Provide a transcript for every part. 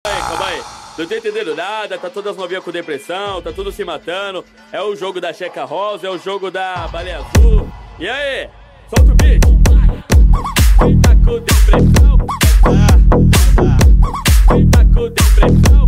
Calma aí. Não tô entendendo nada, tá todas novinhas com depressão, tá tudo se matando. É o jogo da Checa Rosa, é o jogo da Baleia Azul. E aí? Solta o beat. Quem tá com depressão? Quem tá com depressão?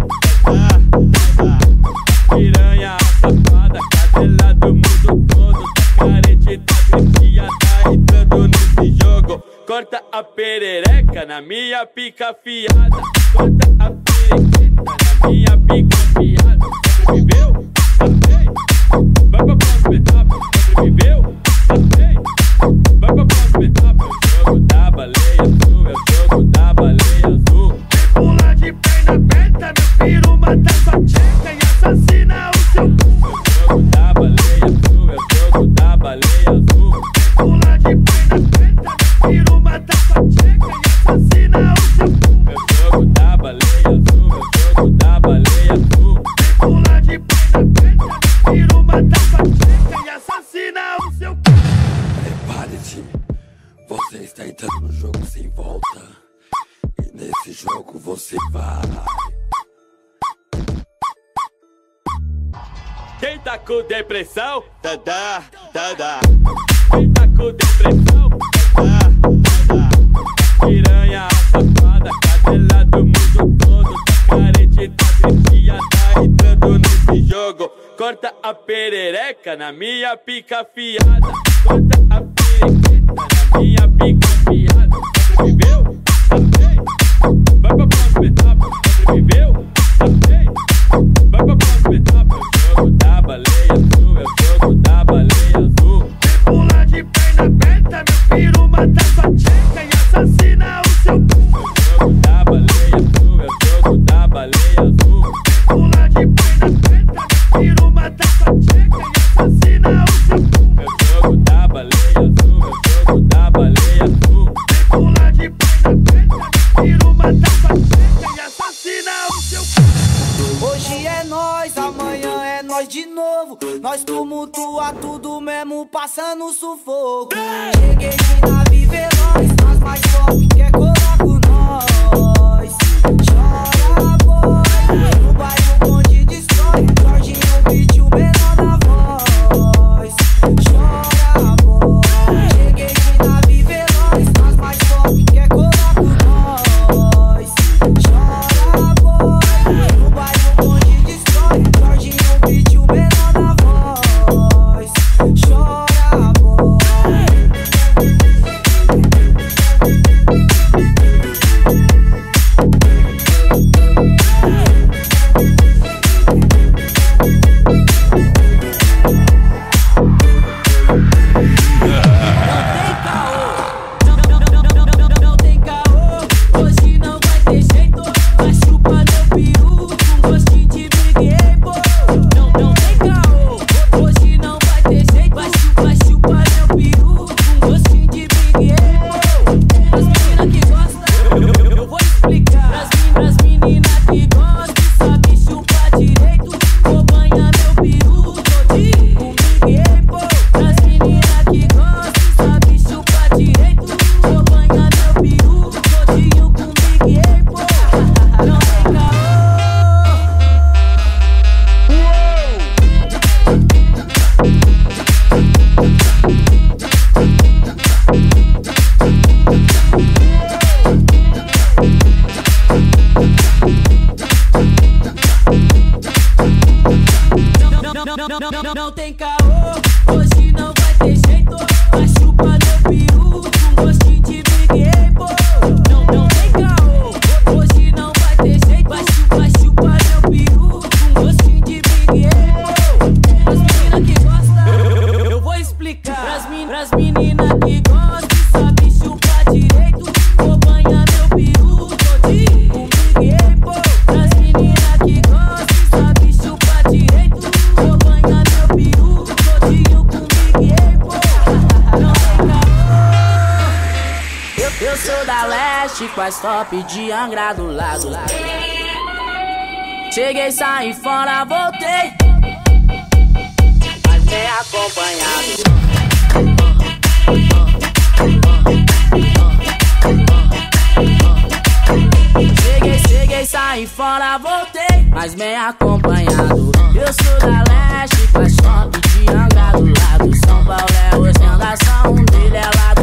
Piranha safada, cadela do mundo todo. Tá carente, tá tristia, tá entrando nesse jogo. Corta a perereca na minha pica afiada. Corta a perereca na minha pica afiada. Sobreviveu? Amei. Vai pra próxima etapa. Sobreviveu? Amei. Vai pra próxima etapa. É o jogo da baleia azul. É o jogo da baleia azul. Vem pular de perna aberta, meu piru mata sua tcheca e assassina o seu cu. É o jogo da baleia azul. É o jogo da baleia azul. Vem pular de perna aberta, meu piru mata sua tcheca e assassina o seu cu. É o jogo da baleia azul. É o jogo da baleia azul. Vem pular de perna aberta, meu piru mata sua tcheca e assassina o seu cu. Prepare-se, você está entrando no jogo sem volta. E nesse jogo você vai. Quem tá com depressão? Tadá, tadá. Quem tá com depressão? Tadá, tadá. Piranha safada, cadela do mundo todo. Tá carente, tá tristia, tá entrando nesse jogo. Corta a perereca na minha pica afiada. Corta a perereca na minha pica afiada. Sobreviveu? Amei. Vai pra próxima etapa. Sobreviveu? Amei. Vai pra próxima etapa. É o jogo da baleia azul. É o jogo da baleia azul. Vem pular de perna aberta, meu piru mata sua tcheca e assassina o seu cu. É o jogo da baleia azul. É o jogo da baleia azul. Vem pular de perna aberta, meu piru mata sua tcheca e assassina o seu cu. É o jogo da baleia azul. É o jogo da baleia azul. Vem pular de perna aberta, meu piru mata sua tcheca e assassina o seu cu. Hoje é nós, amanhã é nós de novo. Nós tumultua tudo mesmo passando sufoco. Cheguei de nave veloz, nas mais top que é coloco nós. Chora boy, no bairro o bonde destrói. Jorginho beat o menor da voz. Chora boy, cheguei de nave veloz, nas mais top que é coloco nós. Chora boy, no bairro o bonde destrói. Jorginho beat o menor da voz. Chora boy. Não tem caô, hoje não vai ter jeito. Vai chupar meu peru com gostinho de Big Apple. Não tem caô, hoje não vai ter jeito. Vai chupar meu peru com gostinho de Big Apple. As meninas que gostam, eu vou explicar. Pras meninas que gostam, sabe chupar direito. Vou banhar meu peru todinho com Big Apple. Pras meninas que gostam, sabe chupar direito. Vou banhar meu peru todinho com Big Apple. Não tem caô. Não tem caô, hoje não vai ter jeito. Vai chupar meu peru com gostinho de Big Apple. Não tem caô, hoje não vai ter jeito. Vai chupar meu peru com gostinho de Big Apple. As meninas que gostam, eu vou explicar. Pras meninas que gostam, sabe chupar direito. Vou banhar meu peru todinho com Big Apple. Pras meninas que gostam, sabe chupar direito. Vou banhar meu peru todinho com Big Apple. Não tem caô. Eu sou da leste, com as top de Angra do lado. Cheguei, saí fora, voltei, mas bem acompanhado. Cheguei, saí aí fora voltei, mas bem acompanhado. Eu sou da leste, faz shopping de Angra do lado. São Paulo é ostentação, dele é lá